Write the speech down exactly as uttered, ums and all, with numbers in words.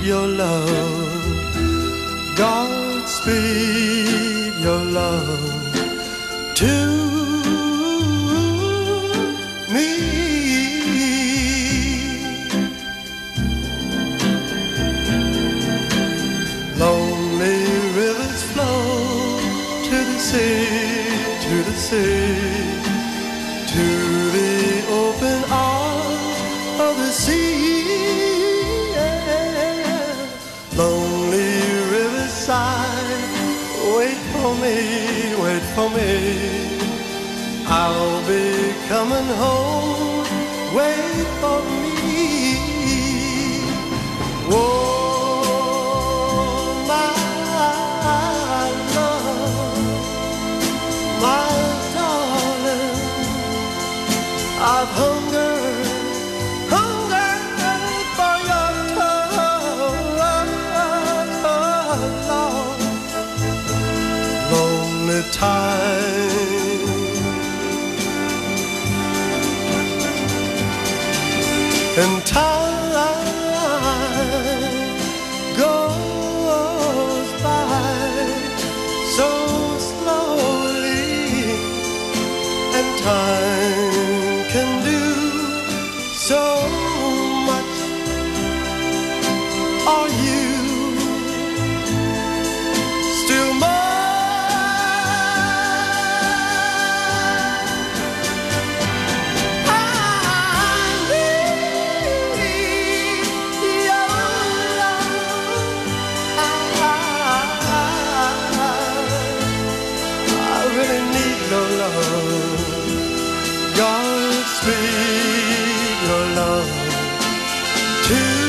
your love, Godspeed your love to me. Lonely rivers flow to the sea, to the sea, to the open arms of the sea. Yeah. Lonely riverside, wait for me, wait for me. I'll be coming home, wait for me. Whoa. I've hungered, hungered for your touch, lonely time. And time goes by so slowly, and time can do so much. Are you still mine? I need your love. I, I really need your love. Godspeed your love to